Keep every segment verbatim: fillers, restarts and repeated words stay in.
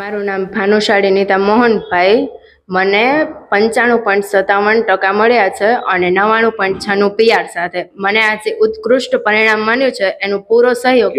મારું નામ ભાનુશાળી નીતા મોહનભાઈ. મને પંચાણું પોઈન્ટ સત્તાવન ટકા મળ્યા છે અને નવ્વાણું પોઈન્ટ છન્નું પીઆર સાથે. મને આજે ઉત્કૃષ્ટ પરિણામ માન્યું છે એનો પૂરો સહયોગ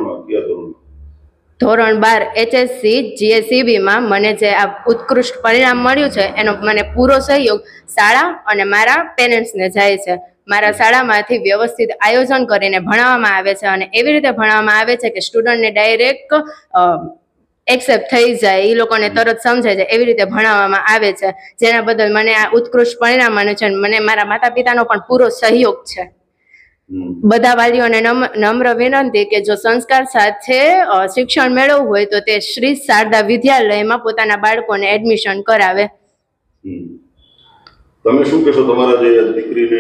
ધોરણ બાર એચએસસી જીએસઈબીમાં મને જે આ ઉત્કૃષ્ટ પરિણામ મળ્યું છે એનો મને પૂરો સહયોગ શાળા અને મારા પેરેન્ટ્સને જાય છે. મારા શાળામાંથી વ્યવસ્થિત આયોજન કરીને ભણાવવામાં આવે છે અને એવી રીતે ભણાવવામાં આવે છે કે સ્ટુડન્ટને ડાયરેક્ટ એક્સેપ્ટ થઈ જાય, એ લોકોને તરત સમજાય જાય એવી રીતે ભણાવવામાં આવે છે, જેના બદલ મને આ ઉત્કૃષ્ટ પરિણામ માન્યું છે. મને મારા માતા પિતાનો પણ પૂરો સહયોગ છે. બધા વાલીઓને નમ્ર વિનંતી કે જો સંસ્કાર સાથે શિક્ષણ મેળવવું હોય તો તે શ્રી શારદા વિદ્યાલયમાં પોતાના બાળકોને એડમિશન કરાવે. તમે શું કહેશો તમારા જે દીકરીને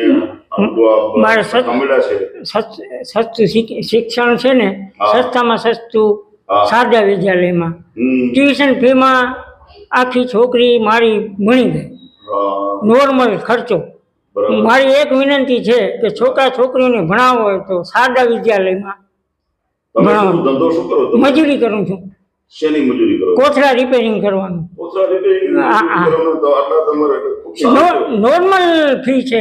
સસ્તું શિક્ષણ છે ને, સસ્તામાં સસ્તું શારદા વિદ્યાલયમાં ટ્યુશન ફીમાં આખી છોકરી મારી ભણી ગઈ, નોર્મલ ખર્ચો. મારી એક વિનંતી છે કે છોકરા છોકરીઓને ભણાવવો હોય તો શારદા વિદ્યાલયમાં ભણાવવાનું. મજૂરી કરું છું. શેની મજૂરી કરો? કોથળા રિપેરિંગ કરવાનું. કોથળા રિપેરિંગ કરવાનું તો આટલા તમારે નોર્મલ ફી છે,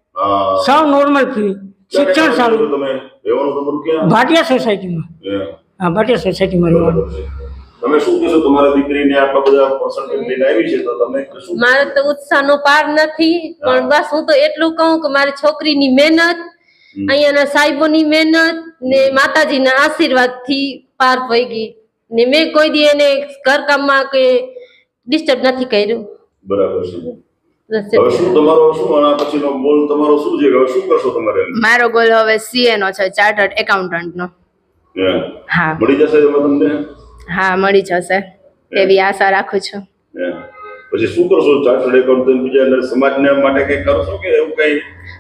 સાવ નોર્મલ ફી. શિક્ષણ સારું. તમે રહેવાનું તમારું ક્યાં? ભાટિયા સોસાયટીમાં. હા, ભાટિયા સોસાયટીમાં રહેવાનું. તમે શું કહેશો તમારા દીકરીને આટલા બધા પર્સન્ટેજ લઈને આવી છે તો તમે શું? મારે તો ઉત્સાહનો પાર નથી, પણ બસ હું તો એટલું કહું કે મારી છોકરીની મહેનત, અહીંયાના સાહેબોની મહેનત ને માતાજીના આશીર્વાદથી પાર પડી ગઈ ને મેં કોઈ દી એને ઘરકામમાં કે ડિસ્ટર્બ નથી કર્યું. બરાબર છે. હવે શું તમારો શું આના પછીનો ગોલ તમારો શું છે? હવે શું કરશો તમારે? મારો ગોલ હવે સીએ નો છે, ચાર્ટર્ડ એકાઉન્ટન્ટ નો. હા, મળી જશે તમને? હા, મળી જશે એવી આશા રાખું છું. પછી શું કરશો? ચાર્ટર્ડ એકાઉન્ટન્ટ બીજા સમાજને માટે કઈ કરશો કે એવું કઈ?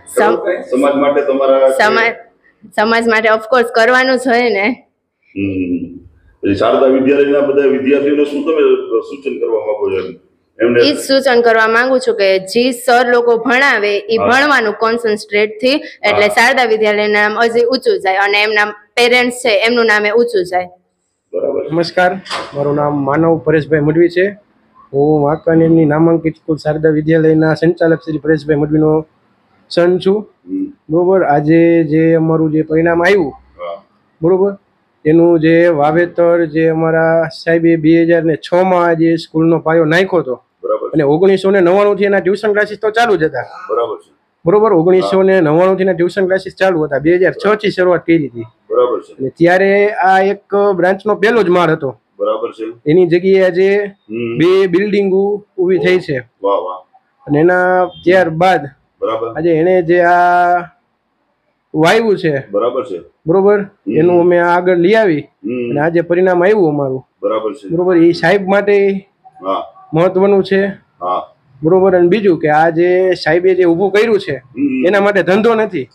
સમાજ માટે તમારા સમાજ સમાજ માટે ઓફકોર્સ કરવાનું જ હોય ને. હમ પછી શારદા વિદ્યાલયના બધા વિદ્યાર્થીઓને શું તમે સૂચન કરવા માંગો છો? એમને એ જ સૂચન કરવા માંગુ છું કે જે સર લોકો ભણાવે એ ભણવાનું કોન્સન્ટ્રેટ થી, એટલે શારદા વિદ્યાલયનું નામ હજી ઊંચું જાય અને એમના પેરેન્ટ્સ છે એમનું નામે ઊંચું જાય. નમસ્કાર, મારું નામ માનવ પરેશભાઈ મઢવી છે. હું વાંકાનેરની નામાંકિત સ્કૂલ શારદા વિદ્યાલયના સંચાલક શ્રી પરેશભાઈ મઢવીનો સન છું. બરોબર, આજે જે અમારું જે પરિણામ આવ્યું, બરોબર, એનું જે વાવેતર જે અમારા સાહેબે બે હજાર ને છ માં જે સ્કૂલનો પાયો નાખ્યો હતો અને ઓગણીસો ને નવ્વાણું થી એના ટ્યુશન ક્લાસીસ તો ચાલુ જ હતા. બરાબર છે. બરોબર, ઓગણીસો ને નવ્વાણું થી ટ્યુશન ક્લાસીસ ચાલુ હતા. બે હજાર છ થી શરૂઆત કરી હતી. બરાબર છે. અને ત્યારે આ એક બ્રાન્ચ નો પહેલો જ માળ હતો. બરાબર છે. એની જગ્યાએ આજે બે બિલ્ડિંગો ઊભી થઈ છે. વાહ વાહ. અને એના ત્યારબાદ બરાબર આજે એને જે આ વાવ્યું છે, બરાબર છે, બરોબર, એનું અમે આગળ લઈ આવી અને આજે પરિણામ આવ્યું અમારું. બરાબર છે. બરોબર, એ સાહેબ માટે મહત્વનું છે. બરોબર, અને બીજું કે આ જે સાહેબે જે ઊભું કર્યું છે એના માટે ધંધો નથી,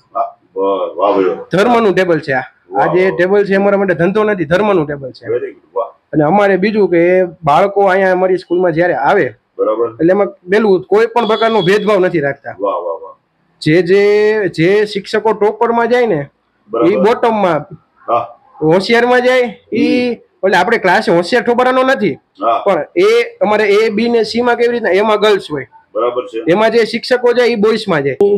ધર્મનું ટેબલ છે. આ જે ટેબલ છે અમારા માટે ધંધો નથી, ધર્મનું ટેબલ છે. અને અમારે બીજું કે બાળકો અહીંયા અમારી સ્કૂલમાં જયારે આવે એટલે એમાં પેલું કોઈ પણ પ્રકારનો ભેદભાવ નથી રાખતા. જે જે જે શિક્ષકો ટોપરમાં જાય ને એ બોટમમાં, હોશિયારમાં જાય એ એટલે આપણે ક્લાસ હોશિયાર ઠોપરાનો નથી, પણ એ અમારે એ બી ને સી માં કેવી રીતના એમાં ગર્લ્સ હોય, બરાબર છે, એમાં જે શિક્ષકો જાય એ બોયસ માં જાય.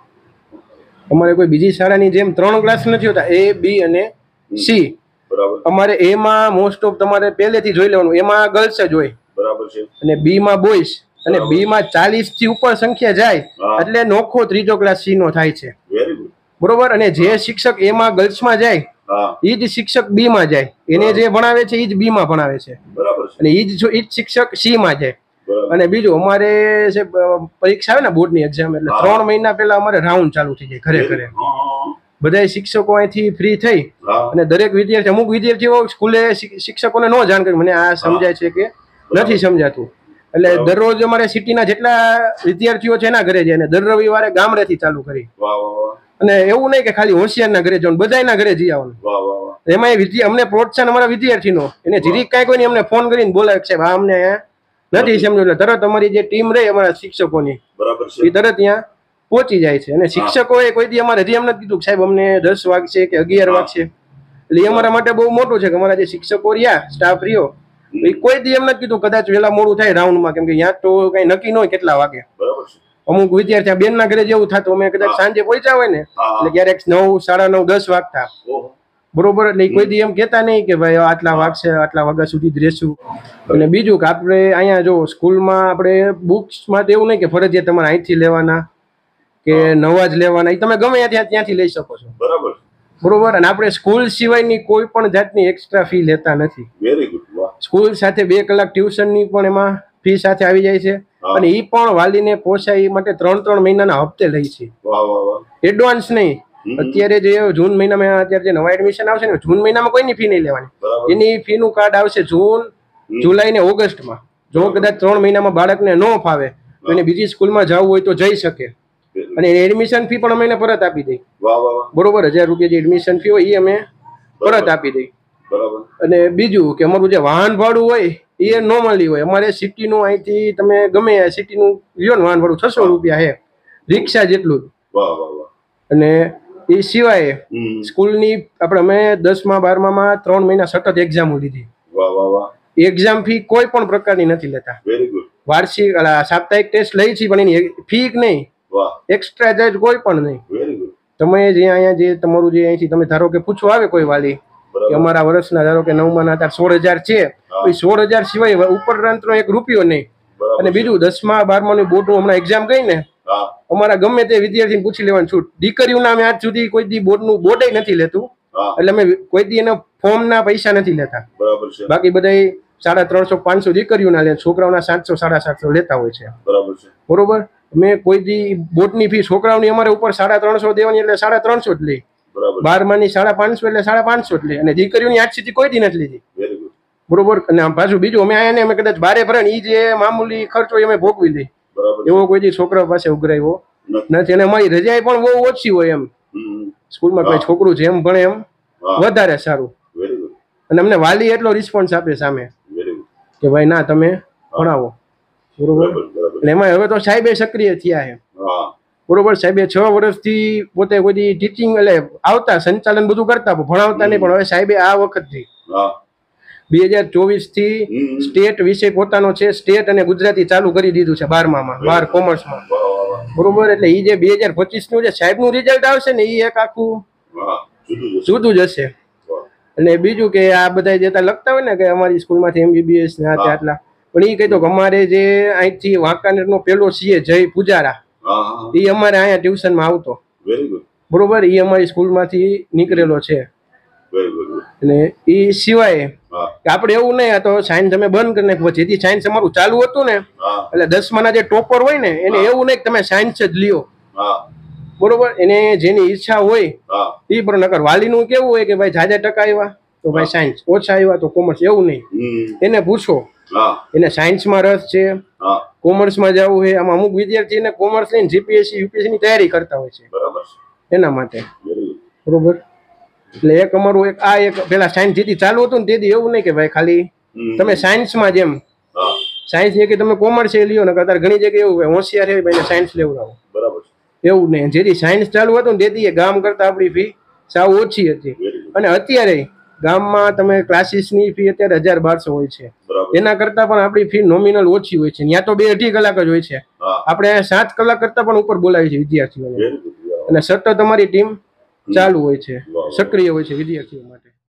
અમારે કોઈ બીજી શાળાની જેમ ત્રણ ક્લાસ નથી હોતા, એ બી અને સી. અમારે એમાં મોસ્ટ ઓફ તમારે પહેલેથી જોઈ લેવાનું, એમાં ગર્લ્સ જ હોય, બરાબર છે, અને બી માં બોયસ, અને બી માં ચાલીસ થી ઉપર સંખ્યા જાય એટલે નોખો ત્રીજો ક્લાસ સી નો થાય છે. બરોબર, અને જે શિક્ષક એમાં ગર્લ્સ માં જાય એ જ શિક્ષક બી માં જાય, એને જે ભણાવે છે એ જ બી માં ભણાવે છે, અને એ જ એ જ શિક્ષક સી માં જાય. અને બીજું અમારે જે પરીક્ષા આવે ને બોર્ડની એક્ઝામ, એટલે ત્રણ મહિના પહેલા અમારે રાઉન્ડ ચાલુ થઈ જાય ઘરે ઘરે. બધા શિક્ષકો અહીંથી ફ્રી થઈ અને દરેક વિદ્યાર્થી, અમુક વિદ્યાર્થીઓ સ્કૂલે શિક્ષકોને ન જાણ કરી મને આ સમજાય છે કે નથી સમજાતું, એટલે દરરોજ અમારે સિટીના જેટલા વિદ્યાર્થીઓ છે એના ઘરે જાય અને દર રવિવારે ગામડેથી ચાલુ કરી. અને એવું નહીં કે ખાલી હોશિયારના ઘરે જવાનું, બધાના ઘરે જઈ આવવાનું. એમાં વિદ્યા અમને પ્રોત્સાહન અમારા વિદ્યાર્થીનો, એને જીરીક કાંઈ કોઈ અમને ફોન કરીને બોલાવે કે સાહેબ આ અમને નથી સમજ્યું, એટલે તરત અમારી જે ટીમ રહી અમારા શિક્ષકોની એ તરત ત્યાં પહોંચી જાય છે. અને શિક્ષકોએ કોઈ દી અમારે હજી એમ નથી કીધું કે સાહેબ અમને દસ વાગશે કે અગિયાર વાગશે, એટલે એ અમારા માટે બહુ મોટું છે કે અમારા જે શિક્ષકો રહ્યા, સ્ટાફ રહ્યો એ કોઈ દી એમ નથી કીધું કદાચ વેલા મોડું થાય રાઉન્ડમાં, કેમ કે ત્યાં તો કઈ નક્કી ન હોય કેટલા વાગે. બરાબર છે. અમુક વિદ્યાર્થી બેન ના ઘરે જેવું થતું, અમે કદાચ સાંજે પહોંચ્યા હોય ને એટલે ક્યારેક નવ સાડા નવ દસ વાગતા. બરોબર, એટલે કોઈ દી એમ કેતા નહીં કે ભાઈ આટલા વાગશે આટલા વાગ્યા સુધી જ રહેશું. અને બીજું કે આપણે અહીંયા જો સ્કૂલમાં આપણે બુક્સ માટે એવું નહીં કે ફરજિયાત તમારે અહીંથી લેવાના કે નવા જ લેવાના, એ તમે ગમે ત્યાં ત્યાંથી લઈ શકો છો. બરાબર બરોબર. અને આપણે સ્કૂલ સિવાયની કોઈ પણ જાતની એક્સ્ટ્રા ફી લેતા નથી. Very good. સ્કૂલ સાથે બે કલાક ટ્યુશનની પણ એમાં ફી સાથે આવી જાય છે, અને એ પણ વાલીને પોસાય એ માટે ત્રણ ત્રણ મહિનાના હપ્તે લઈ છે. એડવાન્સ નહીં. અત્યારે જે જૂન મહિનામાં અત્યારે જે નવા એડમિશન આવશે ને જૂન મહિનામાં કોઈની ફી નહીં લેવાની. એની ફી નું કાર્ડ આવશે જૂન, જુલાઈ ને ઓગસ્ટમાં. જો કદાચ ત્રણ મહિનામાં બાળકને ન ફાવે તો એને બીજી સ્કૂલમાં જવું હોય તો જઈ શકે. અને એડમિશન ફી પણ અમે એને પરત આપી દઈ. બરોબર, હજાર રૂપિયા જે એડમિશન ફી હોય એ અમે પરત આપી દઈ. અને બીજું કે અમારું જે વાહન ભાડું હોય એ નોર્મલી હોય. અમારે સિટીનું અહીંથી તમે ગમે સિટીનું લ્યો ને વાહન ભાડું છસો રૂપિયા છે, રિક્ષા જેટલું. અને એ સિવાય સ્કૂલની આપણે અમે દસમા બારમા ત્રણ મહિના સતત એક્ઝામો લીધી. એક્ઝામ ફી કોઈ પણ પ્રકારની નથી લેતા. વાર્ષિક સાપ્તાહિક ટેસ્ટ લઈ છે પણ એની ફી નહીં, એક્સ્ટ્રા ચાર્જ કોઈ પણ નહીં. તમે જે અહીંયા જે તમારું જે અહીંથી તમે ધારો કે પૂછવા આવે કોઈ વાલી કે અમારા વર્ષના ધારો કે નવમા ના અત્યારે સોળ હજાર છે, તો સોળ હજાર સિવાય ઉપરાંતનો એક રૂપિયો નહીં. અને બીજું દસમા બારમા ની બોર્ડ હમણાં એક્ઝામ ગઈ ને, અમારા ગમે તે વિદ્યાર્થીને પૂછી લેવાનું છૂટ. દીકરીઓના અમે આજ સુધી કોઈ દી બોર્ડ નું બોર્ડ નથી લેતું, એટલે અમે કોઈ દી એના ફોર્મ ના પૈસા નથી લેતા. બાકી બધા સાડા ત્રણસો પાંચસો દીકરીઓના લે, છોકરાઓના સાતસો સાડા સાતસો લેતા હોય છે. બરોબર. અમે કોઈ દી બોર્ડ ની ફી છોકરાઓની અમારે ઉપર સાડા ત્રણસો દેવાની એટલે સાડા ત્રણસો જ લઈ. બારમા ની સાડા પાંચસો એટલે સાડા પાંચસો જ લઈ. અને દીકરીઓની આજ સુધી કોઈ દી નથી લીધી. બરોબર. અને પાછું બીજું અમે આયા ને અમે કદાચ બારે ભરે ને એ જે મામૂલી ખર્ચો અમે ભોગવી લઈ. એવો કોઈ દી છોકરા પાસે ઉઘરાવ્યો નથી. અને અમારી રજા પણ બહુ ઓછી હોય એમ. સ્કૂલમાં કોઈ છોકરું જેમ ભણે એમ વધારે સારું. અને અમને વાલી એટલો રિસ્પોન્સ આપે સામે કે ભાઈ ના તમે ભણાવો. બરોબર. અને એમાં હવે તો સાહેબે સક્રિય થયા છે. બરોબર. સાહેબે છ વર્ષથી પોતે કોઈ ટીચિંગ એટલે આવતા સંચાલન બધું કરતા ભણાવતા નહીં, પણ હવે સાહેબે આ વખતથી બે હજાર ચોવીસ થી સ્ટેટ વિષય પોતાનો છે, સ્ટેટ અને ગુજરાતી ચાલુ કરી દીધું છે બારમામાં, બાર કોમર્સમાં. બરોબર. એટલે એ જે બે હજાર પચીસ નું જે સાહેબ નું રિઝલ્ટ આવશે ને એ એક આખું જુદું જ હશે. અને બીજું કે આ બધા જે લખતા હોય ને કે અમારી સ્કૂલમાંથી એમબીબીએસ ને આટલા, પણ એ કહેતો કે અમારે જે અહીંથી વાંકાનેર નો પેલો સીએ જય પૂજારા એ અમારે અહીંયા ટ્યુશનમાં આવતો. બરોબર. એ અમારી સ્કૂલમાંથી નીકળેલો છે. અને એ સિવાય આપડે એવું નહીં, આ તો સાયન્સ અમે બંધ કરી નાખ્યું. જેથી સાયન્સ અમારું ચાલુ હતું ને એટલે દસમા ના જે ટોપર હોય ને એને એવું નહીં કે તમે સાયન્સ જ લ્યો. બરોબર. એને જેની ઈચ્છા હોય એ પણ નકર વાલીનું કેવું હોય કે ભાઈ જાજા ટકા આવ્યા તો ભાઈ સાયન્સ, ઓછા આવ્યા તો કોમર્સ. એવું નહીં. એને પૂછો એને સાયન્સમાં રસ છે, કોમર્સમાં જવું હોય. આમાં અમુક વિદ્યાર્થીને કોમર્સ લઈને જીપીએસસી યુપીએસસી ની તૈયારી કરતા હોય છે એના માટે. બરોબર. એટલે એક અમારું એક આ એક પેલા સાયન્સ જેથી ચાલુ હતું ને તેથી એવું નહીં કે ભાઈ ખાલી તમે સાયન્સમાં જેમ સાયન્સ કે તમે કોમર્સ એ લ્યો ને અત્યારે ઘણી જગ્યાએ એવું હોય હોશિયાર છે ભાઈ સાયન્સ લેવડાવો. બરાબર. એવું નહીં. જેથી સાયન્સ ચાલુ હતું ને તેથી ગામ કરતા આપણી ફી સાવ ઓછી હતી. અને અત્યારે ગામમાં તમે ક્લાસીસની ફી અત્યારે હજાર બારસો હોય છે, એના કરતા પણ આપણી ફી નોમિનલ ઓછી હોય છે. ત્યાં તો બે અઢી કલાક જ હોય છે, આપણે સાત કલાક કરતા પણ ઉપર બોલાવી છે વિદ્યાર્થીઓને. અને સતત અમારી ટીમ ચાલુ હોય છે, સક્રિય હોય છે વિદ્યાર્થીઓ માટે.